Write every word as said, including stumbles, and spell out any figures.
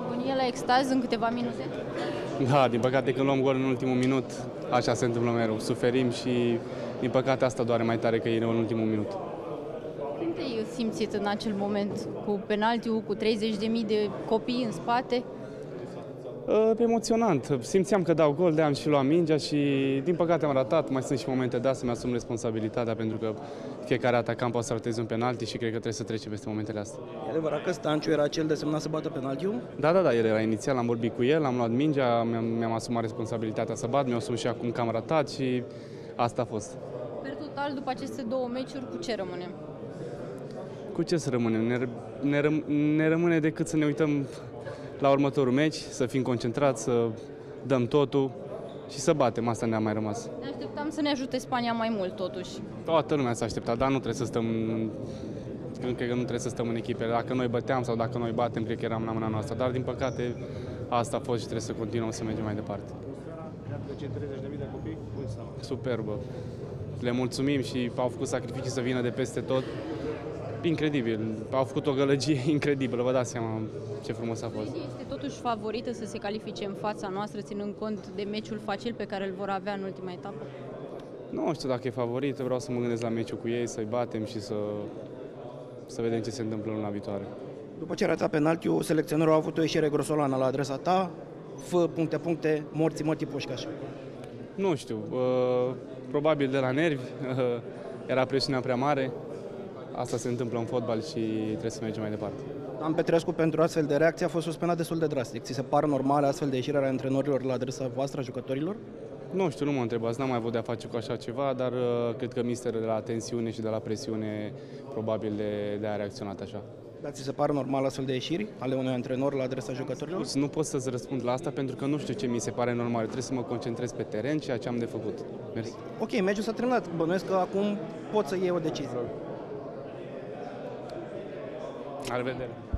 agonie la extaz în câteva minute? Da, din păcate când luăm gol în ultimul minut, așa se întâmplă mereu. Suferim și din păcate asta doare mai tare că e în ultimul minut. Cum te-ai simțit în acel moment cu penaltiul, cu treizeci de mii de copii în spate? Uh, emoționant. Simțeam că dau gol, de-am și luat mingea și din păcate am ratat. Mai sunt și momente de asta, mi-asum responsabilitatea pentru că fiecare atacant poate să rateze un penalti și cred că trebuie să trece peste momentele astea. E adevărat că Stanciu era cel desemnat să bată penaltiul? Da, da, da, el era inițial, am vorbit cu el, am luat mingea, mi-am, mi-am asumat responsabilitatea să bat, mi-o asum și acum că am ratat și asta a fost. Per total, după aceste două meciuri, cu ce rămânem? Cu ce să rămânem? Ne, ne, răm, ne rămâne decât să ne uităm la următorul meci, să fim concentrați, să dăm totul și să batem. Asta ne-a mai rămas. Ne așteptam să ne ajute Spania mai mult, totuși. Toată lumea s-a așteptat, dar nu trebuie să stăm, cred că nu trebuie să stăm în echipe. Dacă noi băteam sau dacă noi batem, cred că eram la mâna noastră. Dar, din păcate, asta a fost și trebuie să continuăm să mergem mai departe. Superbă. Le mulțumim și au făcut sacrificii să vină de peste tot. Incredibil. Au făcut o gălăgie incredibilă, vă dați seama ce frumos a fost. Este totuși favorită să se califice în fața noastră, ținând cont de meciul facil pe care îl vor avea în ultima etapă? Nu știu dacă e favorită, vreau să mă gândesc la meciul cu ei, să-i batem și să, să vedem ce se întâmplă luna viitoare. După ce arăta penaltiul, selecționerul a avut o ieșire grosolană la adresa ta, fă puncte, puncte, morții, mătii, pușcaș. Nu știu, uh, probabil de la nervi, uh, era presiunea prea mare. Asta se întâmplă în fotbal și trebuie să mergem mai departe. Dan Petrescu, pentru astfel de reacție, a fost suspendat destul de drastic. Ți se par normale astfel de ieșiri ale antrenorilor la adresa voastră, a jucătorilor? Nu știu, nu mă întrebați, n-am mai avut de-a face cu așa ceva, dar uh, cred că misterul de la tensiune și de la presiune probabil de, de a reacționat așa. Dar ți se par normal astfel de ieșiri ale unui antrenor la adresa jucătorilor? Nu pot să-ți răspund la asta pentru că nu știu ce mi se pare normal. Trebuie să mă concentrez pe teren, ceea ce am de făcut. Mersi. Ok, meciul s-a terminat. Bănuiesc că acum pot să iei o decizie. La revedere!